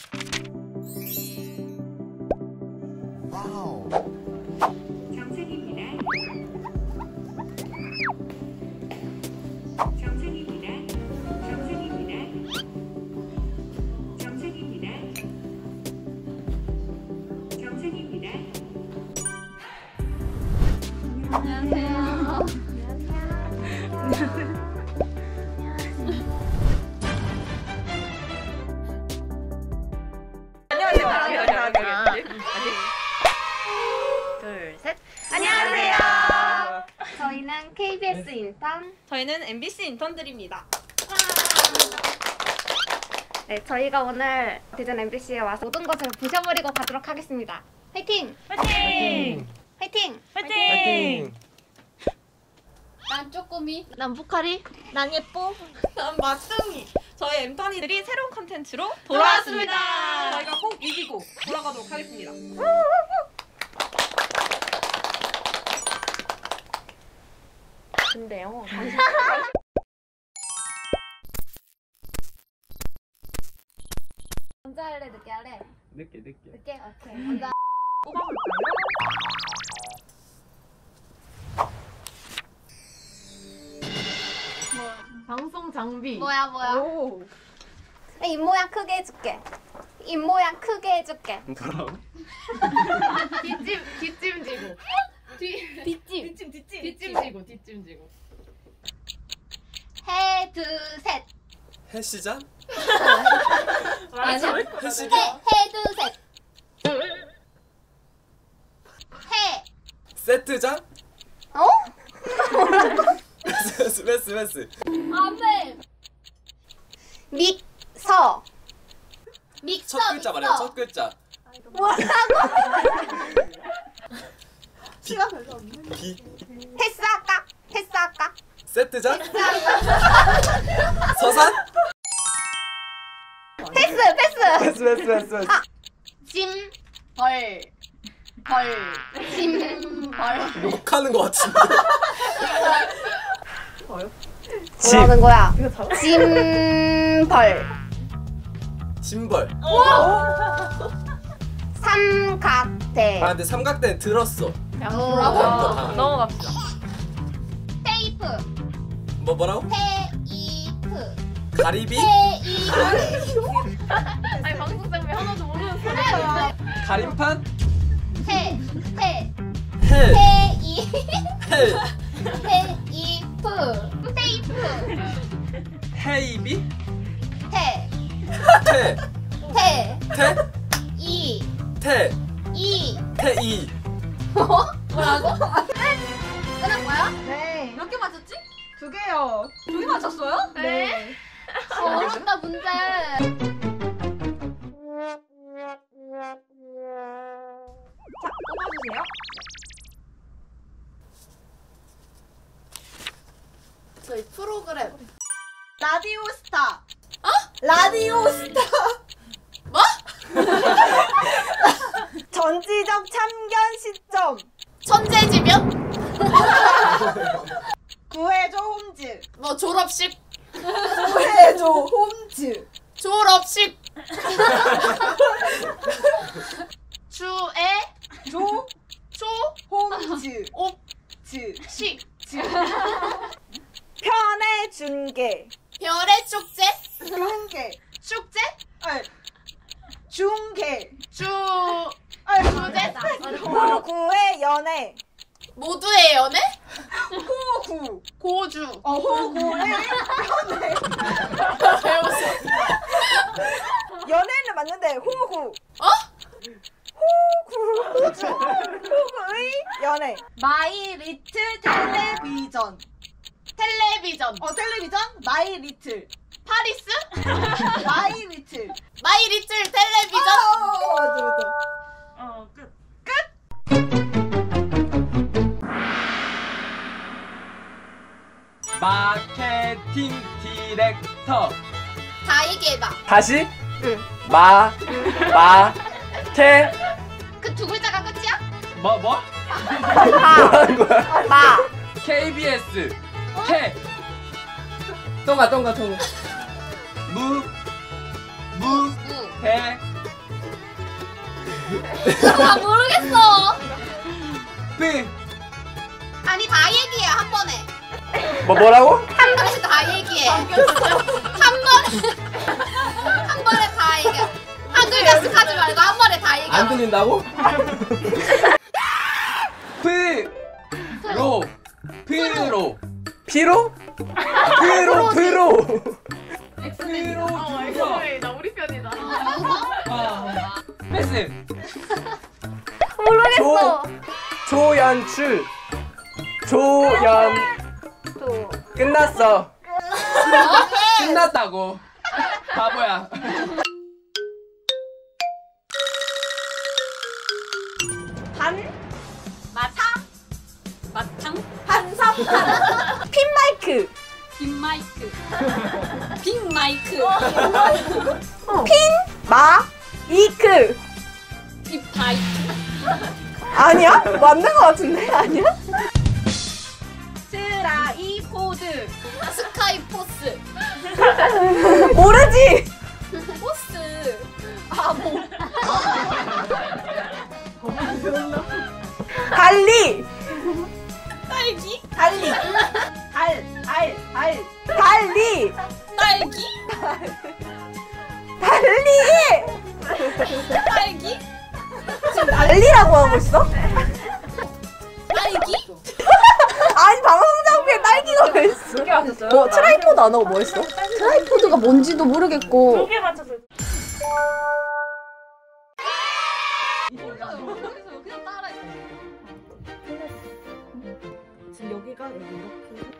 와우. 정상입니다. 정상입니다. 정상입니다. 정상입니다. 정상입니다. 안녕하세요. 둘, 셋. 안녕하세요. 저희는 KBS 인턴. 저희는 MBC 인턴들입니다. 네, 저희가 오늘 대전 MBC에 와서 모든 것을 부셔버리고 가도록 하겠습니다. 화이팅! 화이팅! 화이팅! 화이팅! 난 쪼꼬미. 난 포카리. 난 예뻐. 난 막둥이. 저희 엠턴이들이 새로운 컨텐츠로 돌아왔습니다. 저희가 꼭 이기고 돌아가도록 하겠습니다. 근데요. 먼저 할래? 늦게 할래? 늦게. 늦게? 오케이. 먼저. 방송 장비. 뭐야? 오. 입 모양 크게 해줄게. 입 모양 크게 해줄게. 뭐라고? 뒷짐 지고 뒷짐 지고 해, 둘, 셋. 헬시장? 아니야? 헬시기? 해, 둘, 셋. 해. 세트장? 어? 메스. 안 돼. 믹서. 믹서. 첫 글자 말해요. 첫 글자. 뭐라고? 비. 패스할까? 세트장? 서산? 패스. 메스. 짐벌. 욕하는 거 같은데. 뭐라는 거야? 짐벌. 짐벌. 삼각대. 아 근데 삼각대는 들었어. 뭐라고? 넘어갑시다. 테이프. 뭐라고? 테이프. 가리비? 아니 방송 장비 하나도 모르는 소리야. 가림판? 테이프. 헬. 헤이비? 테. 테이. 뭐라고? 끝난 거야? 네. 몇 개 맞췄지? 2개요. 2개 맞췄어요? 네. 어렵다 문제. 자, 뽑아주세요. 저희 프로그램 라디오스타. 라디오스타 전지적 참견 시점. 천재지변 구해줘 홈즈. 뭐 졸업식 구해줘 홈즈. 졸업식 주에 조 초 홈즈. 옵식 편의 중계. 별의 축제 중계. 축제 중계. 주제 호구의 연애. 모두의 연애 호구. 고주 호구의 연애. 배웠어 연애는 맞는데 호구. 호구의 연애. 마이 리틀 텔레비전. 텔레비전 텔레비전 마이 리틀. 파리스 마이 리틀. 마이 리틀 텔레비전 맞아. 끝. 마케팅 디렉터. 다 얘기해봐 다시? 응. 케. 그 두 글자가 끝이야? 뭐? 뭐라는 거야? KBS. 케. 동가. 무. 무. 해. 나 모르겠어. 프. 아니 다 얘기해 한 번에. 뭐라고? 한 번에 다 얘기해. 한 번에 다 얘기해. 한글 약속하지 말고 한 번에 다 얘기해. 안 들린다고? 프. 로. 프로. 피로? 프로. 프로. 나 우리 편이다. 패스. 모르겠어. 조연출. 조연. 또 끝났어. 끝났다고. 바보야. 핀마이크. 빅마이크. 빅마이크. 마이크. 빅바이크. 아니야? 맞는 거 같은데? 아니야? 트라이포드. 스카이포스. 모르지? 포스. 달리. 딸기. 달리. 달리. 딸기. 달리. 딸기. 지금 난리라고 하고 있어? 딸기. 아니 방송 장비에 딸기가 왜 있어? 뭐 트라이포드 안 하고 뭐 했어? 트라이포드가 뭔지도 모르겠고. 그냥 따라. 지금 여기가 여기 이렇게.